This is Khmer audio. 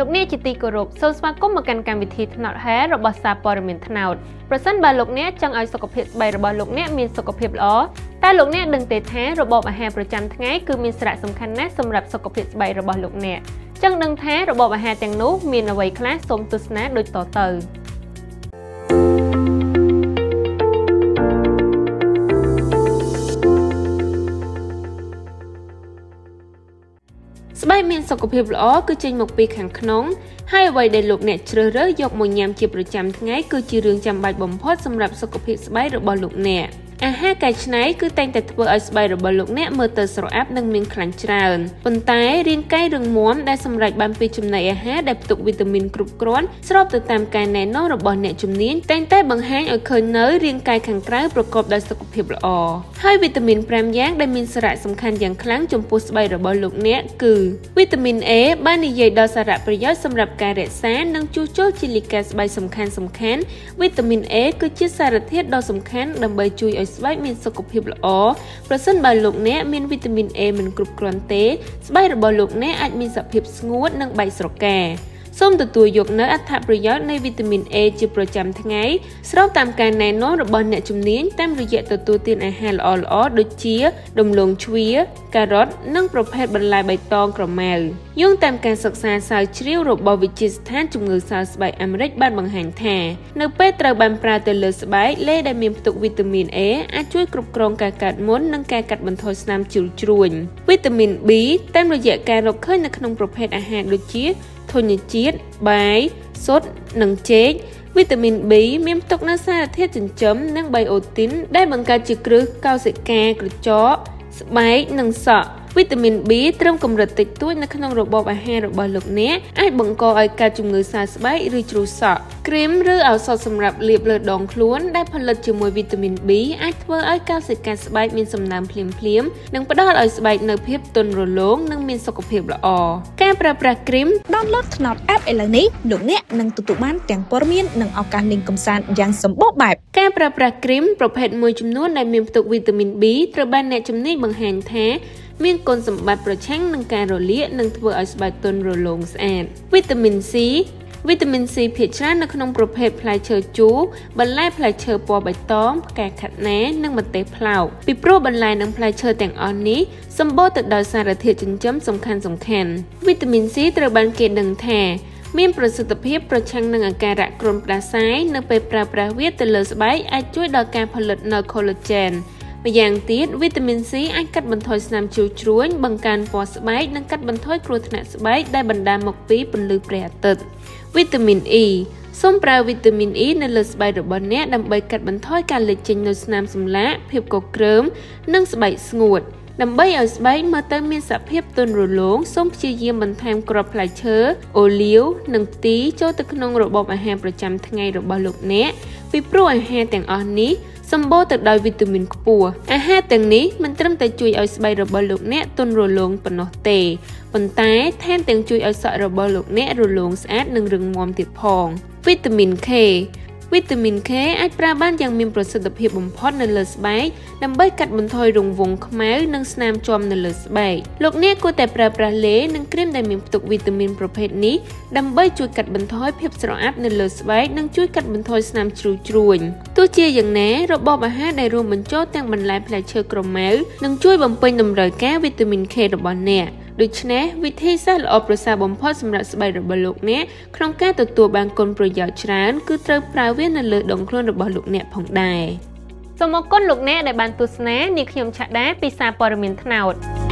លោកអ្នកជាទីគោរពសូមស្វាគមន៍មកកាន់កម្មវិធីថ្នាក់ហែរបស់សារព័ត៌មានថ្នាក់ប្រសិនបើលោកអ្នកចង់ឲ្យសុខភាពស្បែករបស់លោកអ្នកមានសុខភាពល្អតែលោកអ្នកដឹងទេថារបបអាហារប្រចាំថ្ងៃគឺមានសារៈសំខាន់ណាស់សម្រាប់សុខភាពស្បែករបស់លោកអ្នកចង់ដឹងថារបបអាហារទាំងនោះមានអ្វីខ្លះសូមទស្សនាដូចតទៅស្បែកមានសុខភាពល្អគឺចេញមកពីខាងក្នុងហើយអ្វីដែលលោកអ្នកជ្រើសរើសយកមកញ៉ាំជាប្រចាំថ្ងៃគឺជារឿងចាំបាច់បំផុតសម្រាប់សុខភាពស្បែករបស់លោកអ្នកអាហារកែច្នៃគឺតែងតែធ្វើឲ្យស្បែករបស់លោកអ្នកមើលទៅស្រអាប់និងមានខ្លាញ់ច្រើនប៉ុន្តែរាងកាយរឹងមាំដែលសម្រេចបានពីចំណីអាហារដែលផ្ទុកវីតាមីនគ្រប់គ្រាន់ស្របទៅតាមការណែនាំរបស់អ្នកជំនាញតែងតែបង្ហាញឲ្យឃើញនៅរាងកាយខាងក្រៅប្រកបដោយសុខភាពល្អហើយវីតាមីន5យ៉ាងដែលមានសារៈសំខាន់យ៉ាងខ្លាំងចំពោះស្បែករបស់លោកអ្នកគឺវីតាមីន A បាននិយាយដល់សារៈប្រយោជន៍សម្រាប់ការរក្សានិងជួសជុលជាលិកាស្បែកសំខាន់វីតាមីន A គឺជាសារធាតុដ៏សំខាន់ដើម្បីជួយឲ្យស្បែកមានសុខភាពល្អប្រសិនបើលោកអ្នកមានវីតាមីន A មិនគ្រប់គ្រាន់ទេស្បែករបស់លោកអ្នកអាចមានសភាពស្ងួតនិងបែកស្រកាសូមទទួលយកនៅអត្ថប្រយោជន៍នៃវីតាមីន A ជាប្រចាំថ្ងៃស្របតាមការណែនាំរបស់អ្នកជំនាញតាមរយៈទទួលទានអាហារល្អៗដូចជាដំឡូងជ្វាការ៉ុតនិងប្រភេទបន្លែបៃតងក្រម៉ៅយោងតាមការសិក្សាស្រាវជ្រាវរបស់វិទ្យាស្ថានជំងឺសើស្បែកអាមេរិកបានបង្ហាញថានៅពេលត្រូវបានប្រើទៅលើស្បែកលេដែលមានផ្ទុកវីតាមីន A អាចជួយគ្រប់គ្រងការកើតមុននិងការកាត់បន្ថយស្នាមជ្រុលជ្រួញវីតាមីន B តាមរយៈការរកឃើញនៅក្នុងប្រភេទអាហារដូចជាធញ្ញជាតិបាយស៊ុតនិងចេកវីតាមីន B មានផ្ទុកនូវសារធាតុចិញ្ចឹមនិងបៃអូទីនដែលបង្កើតជាគ្រឹះកោសិកាក្រចកស្បែកនិងសក់វីតាមីន B ត្រឹមកម្រិតតិចតួចនៅក្នុងរបបអាហាររបស់លោកអ្នកអាចបង្កឲ្យកើតជំងឺសើស្បែកឬជ្រុះសក់គ្រីមឬឱសថសម្រាប់លាបលើដងខ្លួនដែលផលិតជាមួយវីតាមីន B អាចធ្វើឲ្យកោសិកាស្បែកមានសំណើមភ្លាមនិងផ្ដល់ឲ្យស្បែកនូវភាពទន់រលោងនិងមានសុខភាពល្អការប្រើប្រាស់គ្រីម Download ថ្នោត App ឥឡូវនេះលោកអ្នកនឹងទទួលបានទាំងព័ត៌មាននិងឱកាសលេងកម្សាន្តយ៉ាងសម្បូរបែបការប្រើប្រាស់គ្រីមប្រភេទមួយចំនួនដែលមានផ្ទុកវីតាមីន B ត្រូវបានអ្នកជំនាញបង្ហាញថាមានគុណសម្បត្តិប្រឆាំងនឹងការរលាកនិងធ្វើឲ្យស្បែកទន់រលោងស្អាតវីតាមីន C វីតាមីន C ភាគច្រើននៅក្នុងប្រភេទផ្លែឈើជូរបន្លែផ្លែឈើពណ៌បៃតងផ្កាខាត់ណានិងម្ទេសផ្លោកពីព្រោះបន្លែនិងផ្លែឈើទាំងអស់នេះសម្បូរទៅដោយសារធាតុចិញ្ចឹមសំខាន់វីតាមីន C ត្រូវបានគេដឹងថាមានប្រសិទ្ធភាពប្រឆាំងនឹងអាការៈគ្រុនផ្ដាសាយនៅពេលប្រើប្រាស់វាទៅលើស្បែកអាចជួយដល់ការផលិតនូវ collagenម្យ៉ាងទៀតវីតាមីន C អាចកាត់បន្ថយស្នាមជ្រុលជ្រួញបង្កើនពណ៌ស្បែកនិងកាត់បន្ថយគ្រោះថ្នាក់ស្បែកដែលបណ្ដាលមកពីពន្លឺព្រះអាទិត្យវីតាមីន E សូមប្រើវីតាមីន E នៅលើស្បែករបស់អ្នកដើម្បីកាត់បន្ថយការលេចចេញនូវស្នាមសម្លាកភាពកក្រើមនិងស្បែកស្ងួតដើម្បីឲ្យស្បែកមើលទៅមានសភាពទន់រលោងសូមព្យាយាមបន្ថែមគ្រាប់ផ្លែឈើអូលីវនិងផ្ទីចូលទៅក្នុងរបបអាហារប្រចាំថ្ងៃរបស់លោកអ្នកពីព្រោះអាហារទាំងអស់នេះសម្បូរទៅដោយវីតាមីនខ្ពស់អាហារទាំងនេះមិនត្រឹមតែជួយឲ្យស្បែករបស់លោកអ្នកទន់រលោងប៉ុណ្ណោះទេប៉ុន្តែថែមទាំងជួយឲ្យសក់របស់លោកអ្នករលោងស្អាតនិងរឹងមាំទៀតផងវីតាមីន K វីតាមីន K អាចប្រើបានយ៉ាងមានប្រសិទ្ធភាពបំផុតនៅលើស្បែកដើម្បីកាត់បន្ថយរង្វង់ខ្មៅនិងស្នាមជាំនៅលើស្បែកលោកអ្នកគួរតែប្រើប្រាស់ឡេនិងគ្រីមដែលមានផ្ទុកវីតាមីនប្រភេទនេះដើម្បីជួយកាត់បន្ថយភាពស្រអាប់នៅលើស្បែកនិងជួយកាត់បន្ថយស្នាមជ្រុលជ្រួញទោះជាយ៉ាងណារបបអាហារដែលរួមបញ្ចូលទាំងបន្លែផ្លែឈើក្រម៉ៅនឹងជួយបំពេញតម្រូវការវីតាមីន K របស់អ្នកដូច្នេះវិធីសាស្ត្រល្អប្រសើរបំផុតសម្រាប់ស្បែករបស់លោកអ្នកក្នុងការទទួលបានគុណប្រយោជន៍ច្រើនគឺត្រូវប្រើវានៅលើដងខ្លួនរបស់លោកអ្នកផងដែរសូមអរគុណលោកអ្នកដែលបានទស្សនានាងខ្ញុំឆាដាពីសារព័ត៌មានថ្នោត